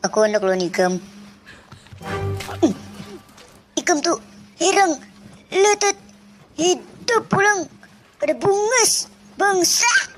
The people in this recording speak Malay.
Aku nak lawan Ikam. Ikam tu hirang, letet, hidup pulang. Ada bungas, bangsa.